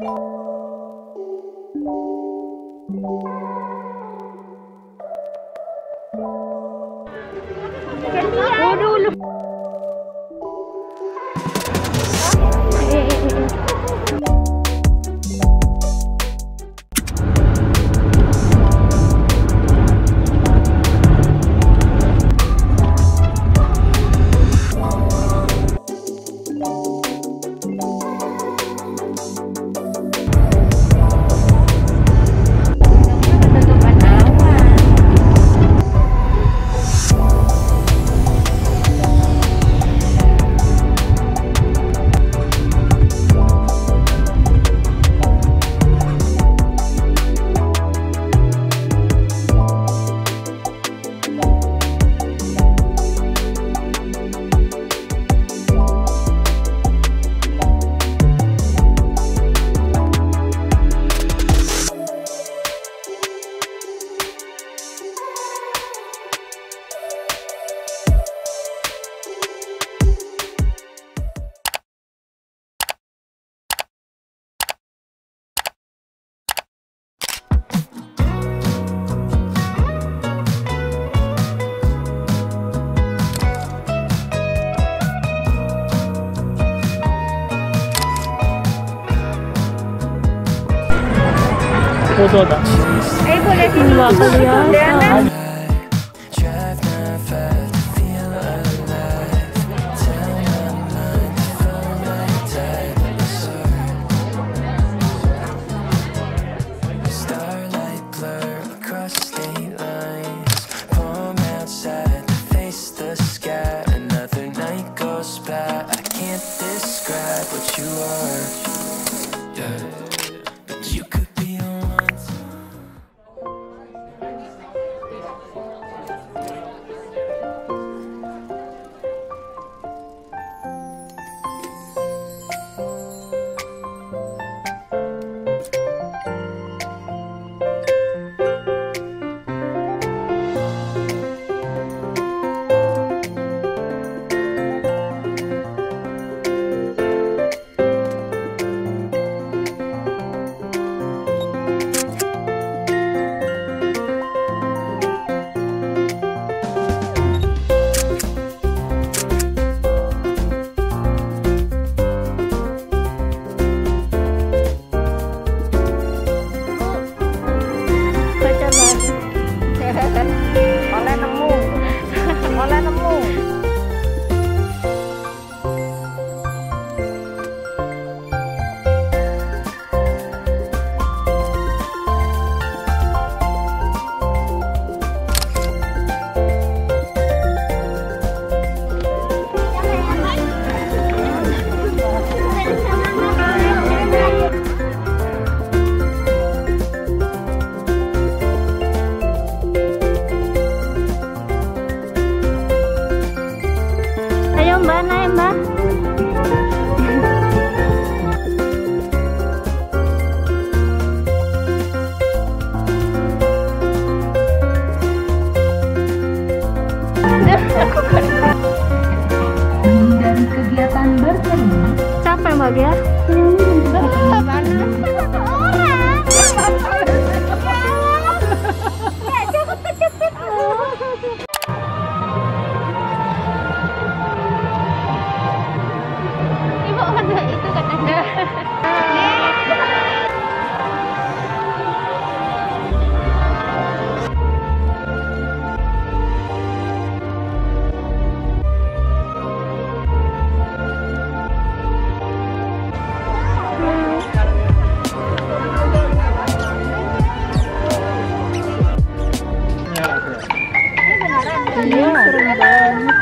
Waduh, lu. Foto tak? Boleh sini. Luar biasa. Oleh nemu. Menghindari kegiatan berkerumun. Capek Mbak Gia? Panas. Orang. Ya, cepet. Ibu ada itu katanya. Iya, serem banget.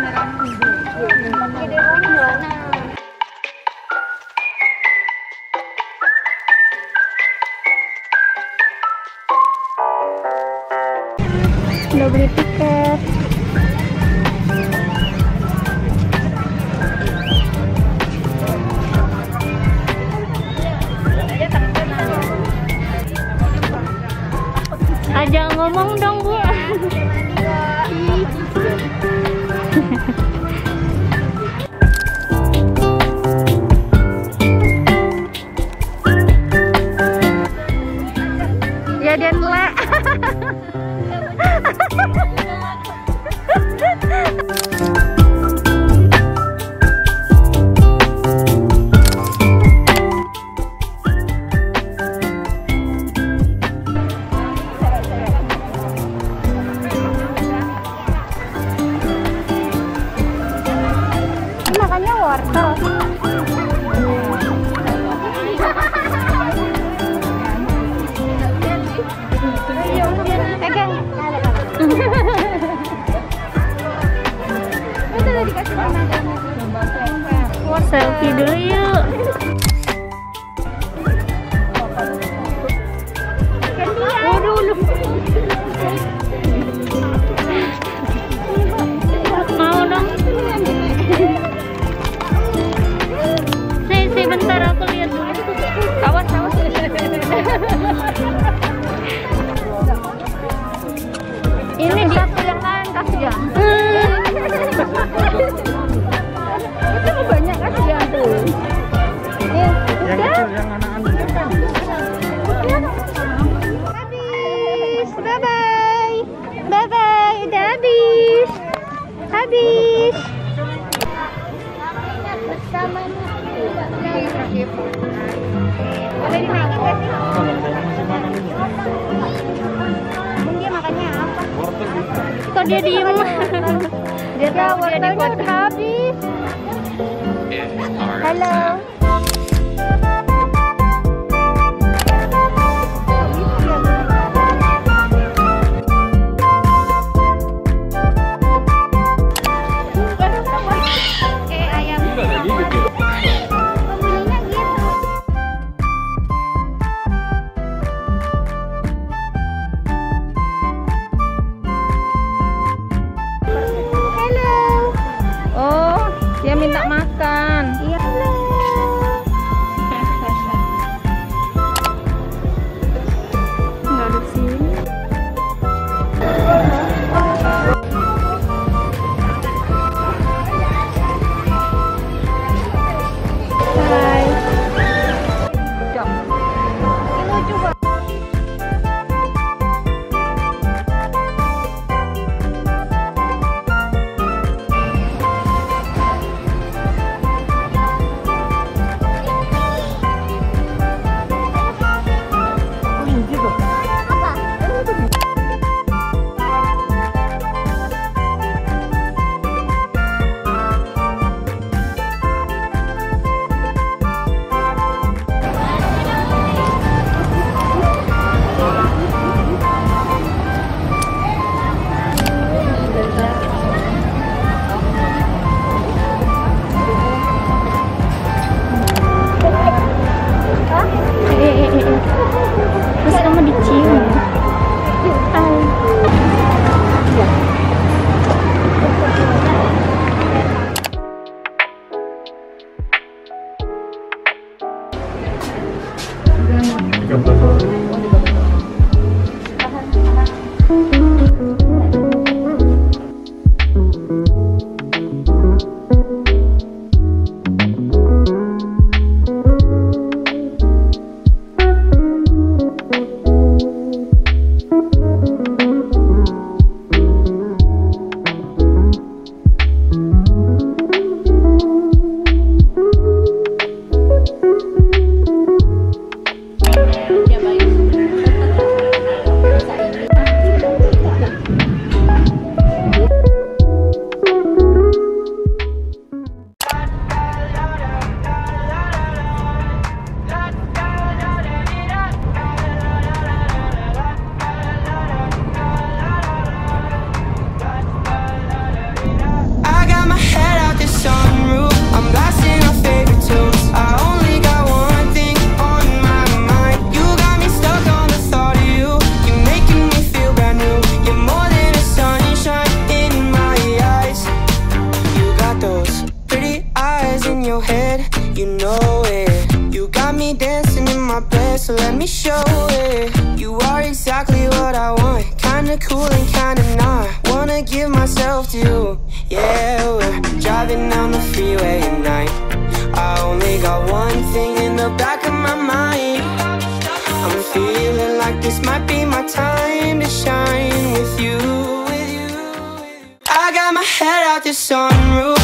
Udah beli tiket. Ajak ngomong dong, Bu. Badan le. Makannya wortel. Pegang. Udah dikasih mama. Selfie dulu yuk. Mau dong. Bentar aku lihat dulu. Kawan. Ini satu yang lain kasihan. Itu banyak kasihan tuh. Yang kecil, yang anak-anak. Habis. Bye-bye. Bye-bye. Udah habis. Habis. Boleh dinaikin gak sih? Dia makannya apa? Kok dia diem? Dia tahu wortelnya udah habis. Halo. Dia minta makan. Iya. Nggak ada sini. Hai. Jom. Ini lucu banget. Terus kamu dicium. So let me show it. You are exactly what I want. Kinda cool and kinda not. Wanna give myself to you. Yeah, we're driving down the freeway at night. I only got one thing in the back of my mind. I'm feeling like this might be my out the sunroof.